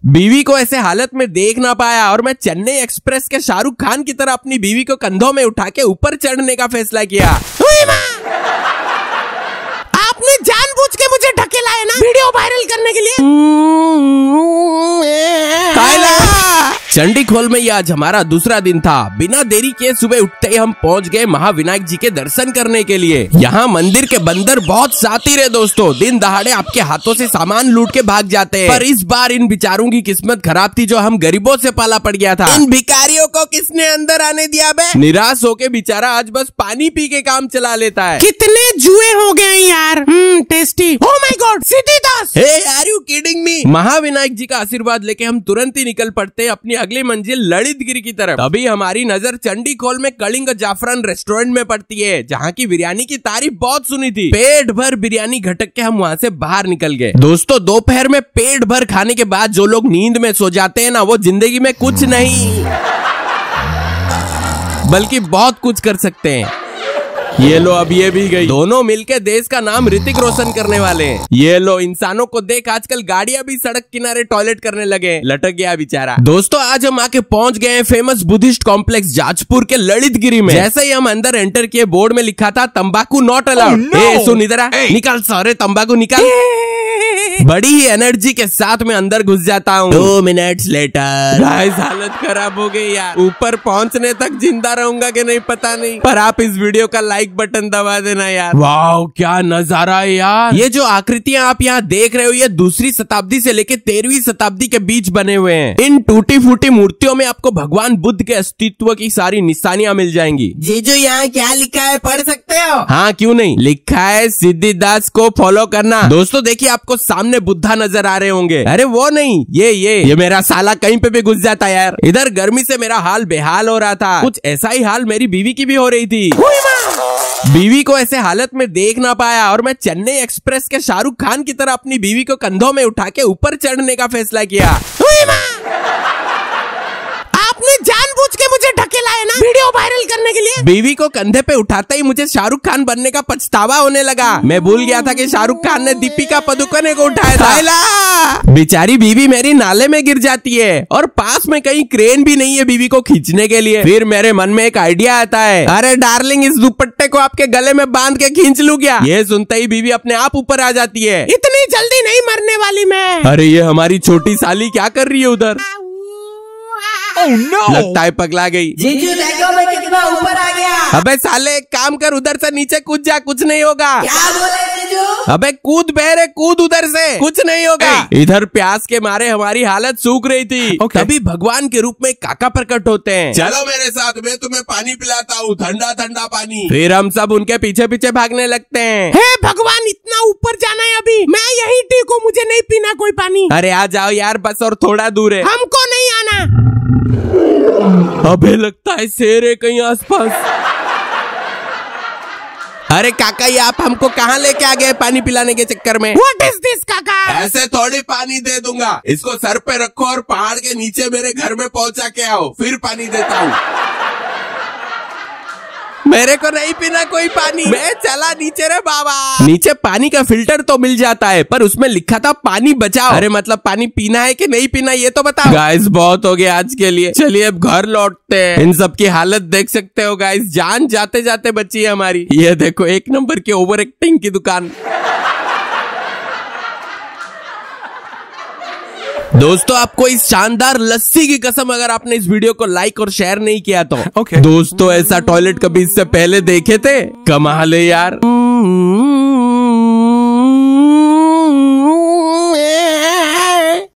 बीवी को ऐसे हालत में देख ना पाया और मैं चेन्नई एक्सप्रेस के शाहरुख खान की तरह अपनी बीवी को कंधों में उठा के ऊपर चढ़ने का फैसला किया। आपने जानबूझ के मुझे ढकेला है ना वीडियो वायरल करने के लिए। चंडीखोल में यह आज हमारा दूसरा दिन था। बिना देरी के सुबह उठते ही हम पहुंच गए महाविनायक जी के दर्शन करने के लिए। यहाँ मंदिर के बंदर बहुत शातिर है दोस्तों, दिन दहाड़े आपके हाथों से सामान लूट के भाग जाते हैं। पर इस बार इन बेचारों की किस्मत खराब थी जो हम गरीबों से पाला पड़ गया था। इन भिखारियों को किसने अंदर आने दिया बे? निराश होके बेचारा आज बस पानी पी के काम चला लेता है। कितने जुए हो गए यार। Tasty. Oh my god, Siddhidas. Hey are you kidding me? Mahavinayak ji का आशीर्वाद लेके हम तुरंत ही निकल पड़ते अपनी अगली मंजिल ललितगिरी की तरफ। तभी हमारी नजर चंडीखोल में कलिंग जाफरान रेस्टोरेंट में पड़ती है, जहाँ की बिरयानी की तारीफ बहुत सुनी थी। पेट भर बिरयानी घटक के हम वहाँ से बाहर निकल गए। दोस्तों दोपहर में पेट भर खाने के बाद जो लोग नींद में सो जाते हैं ना, वो जिंदगी में कुछ नहीं बल्कि बहुत कुछ कर सकते हैं। ये लो अब ये भी गई। दोनों मिलके देश का नाम ऋतिक रोशन करने वाले हैं। ये लो इंसानों को देख आजकल गाड़ियां भी सड़क किनारे टॉयलेट करने लगे। लटक गया बेचारा। दोस्तों आज हम आके पहुंच गए हैं फेमस बुद्धिस्ट कॉम्प्लेक्स जाजपुर के ललितगिरी में। जैसे ही हम अंदर एंटर किए बोर्ड में लिखा था तंबाकू नॉट अलाउड। सुन इधर आ, निकाल सारे तंबाकू निकाल। बड़ी ही एनर्जी के साथ में अंदर घुस जाता हूँ। 2 मिनट्स लेटर। गाइस हालत खराब हो गई यार। ऊपर पहुंचने तक जिंदा रहूंगा कि नहीं पता नहीं, पर आप इस वीडियो का लाइक बटन दबा देना यार। वाह क्या नजारा है यार। ये जो आकृतियां आप यहाँ देख रहे हो ये दूसरी शताब्दी से लेके 13वीं शताब्दी के बीच बने हुए हैं। इन टूटी फूटी मूर्तियों में आपको भगवान बुद्ध के अस्तित्व की सारी निशानियां मिल जाएंगी। जीजू यहाँ क्या लिखा है पढ़ सकते हो? हाँ क्यों नहीं, लिखा है सिद्धिदास को फॉलो करना। दोस्तों देखिए आपको सामने बुद्धा नजर आ रहे होंगे। अरे वो नहीं, ये मेरा साला कहीं पे भी घुस जाता यार। इधर गर्मी से मेरा हाल बेहाल हो रहा था। कुछ ऐसा ही हाल मेरी बीवी की भी हो रही थी। बीवी को ऐसे हालत में देख ना पाया और मैं चेन्नई एक्सप्रेस के शाहरुख खान की तरह अपनी बीवी को कंधों में उठा के ऊपर चढ़ने का फैसला किया। आपने जानबूझ के मुझे ढकेला है ना वीडियो वायरल करने के लिए। बीवी को कंधे पे उठाते ही मुझे शाहरुख खान बनने का पछतावा होने लगा। मैं भूल गया था कि शाहरुख खान ने दीपिका पदुकोणे को उठाया था। बेचारी बीवी मेरी नाले में गिर जाती है और पास में कहीं क्रेन भी नहीं है बीवी को खींचने के लिए। फिर मेरे मन में एक आइडिया आता है, अरे डार्लिंग इस दुपट्टे को आपके गले में बांध के खींच लूं क्या? ये सुनते ही बीवी अपने आप ऊपर आ जाती है। इतनी जल्दी नहीं मरने वाली मैं। अरे ये हमारी छोटी साली क्या कर रही है उधर? Oh no! लगता है पगला गई। जीजू देखो मैं कितना ऊपर आ गया। अबे साले एक काम कर, उधर से नीचे कूद जा, कुछ नहीं होगा। क्या बोले जीजू? अबे कूद बहरे, कूद उधर से, कुछ नहीं होगा। इधर प्यास के मारे हमारी हालत सूख रही थी। तभी भगवान के रूप में काका प्रकट होते हैं। चलो मेरे साथ, मैं तुम्हें पानी पिलाता हूँ, ठंडा ठंडा पानी। फिर हम सब उनके पीछे पीछे भागने लगते हैं। हे भगवान इतना ऊपर जाना है अभी, मैं यही ठीक हूँ, मुझे नहीं पीना कोई पानी। अरे आ जाओ यार, बस और थोड़ा दूर है। हमको नहीं आना। अबे लगता है शेर है कहीं आसपास। अरे काका ये आप हमको कहाँ लेके आ गए पानी पिलाने के चक्कर में? What is this काका? ऐसे थोड़ी पानी दे दूंगा, इसको सर पे रखो और पहाड़ के नीचे मेरे घर में पहुंचा के आओ, फिर पानी देता हूँ। मेरे को नहीं पीना कोई पानी, मैं चला नीचे रे बाबा। नीचे पानी का फिल्टर तो मिल जाता है पर उसमें लिखा था पानी बचाओ। अरे मतलब पानी पीना है कि नहीं पीना ये तो बताओ। गाइस बहुत हो गया आज के लिए, चलिए अब घर लौटते हैं। इन सब की हालत देख सकते हो गाइस, जान जाते जाते बची है हमारी। ये देखो एक नंबर की ओवर एक्टिंग की दुकान। दोस्तों आपको इस शानदार लस्सी की कसम अगर आपने इस वीडियो को लाइक और शेयर नहीं किया तो दोस्तों ऐसा टॉयलेट कभी इससे पहले देखे थे? कमाल है यार।